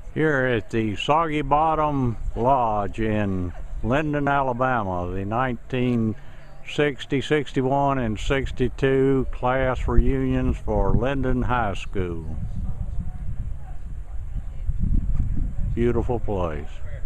Here at the Soggy Bottom Lodge in Linden, Alabama, the 1960, 61, and 62 class reunions for Linden High School. Beautiful place.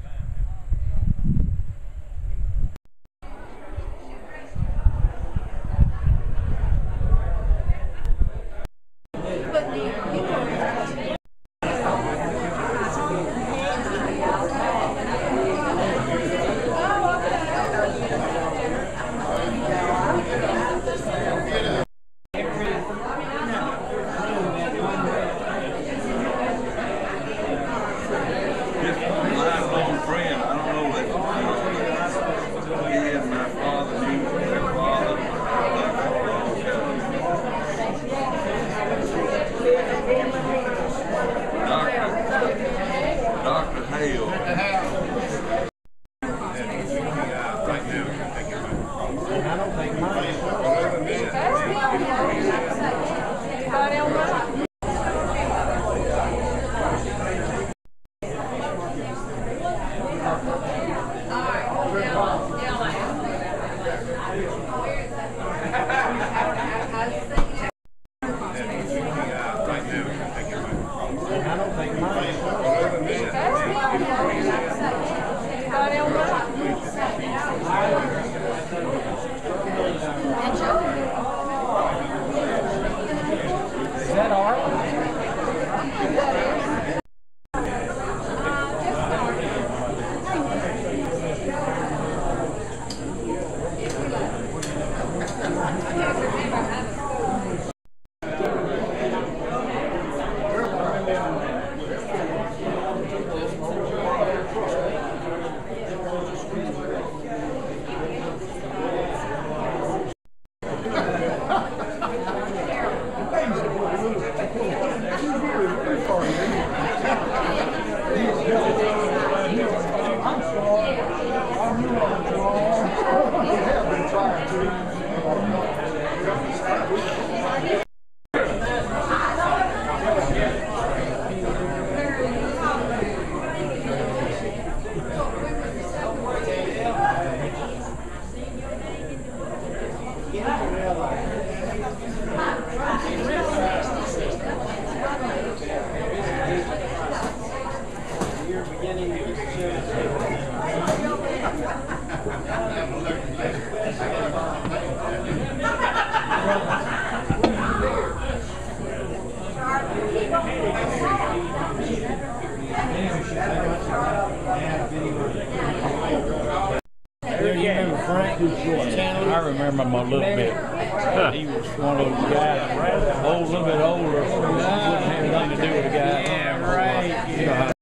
I remember him a little bit. He was one of those guys, a little bit older, wouldn't have anything to do with the guy. Yeah, right. You know how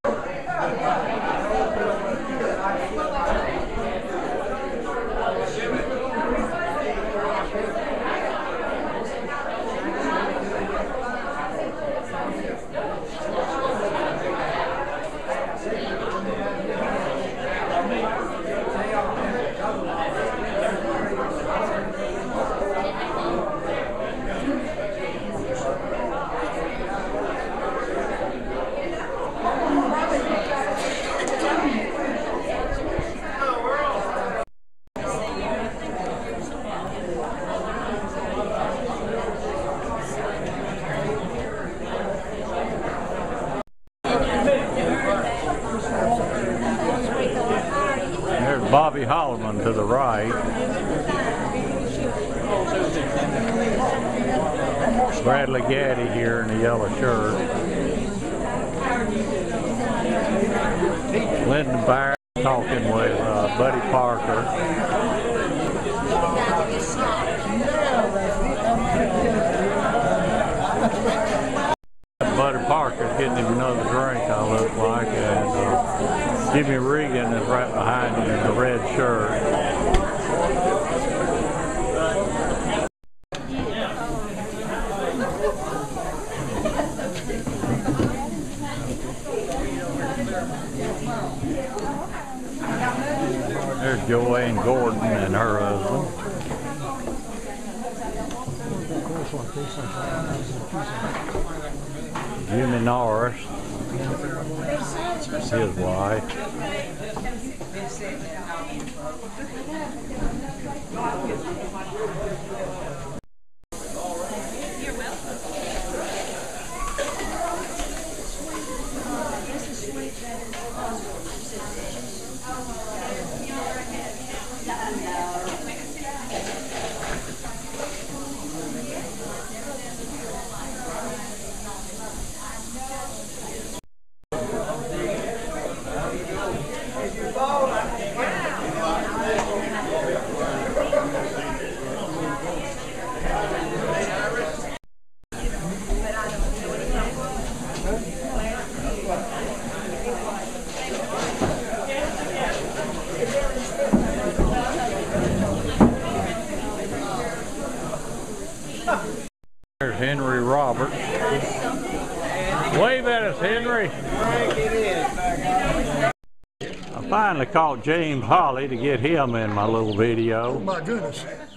Bobby Holloman to the right. Bradley Gaddy here in the yellow shirt. Linden Byron talking with Buddy Parker. Buddy Parker's getting him another drink, I look like, and Jimmy Regan is right behind him in the red shirt. There's Joanne Gordon and her husband. Jimmy Norris. His wife. There's Henry Roberts. Wave at us, Henry. I finally caught James Holly to get him in my little video. Oh my goodness.